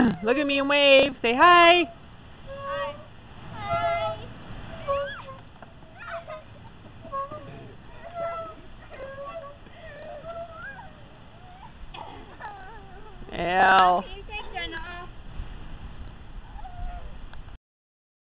Look at me and wave. Say hi. Al.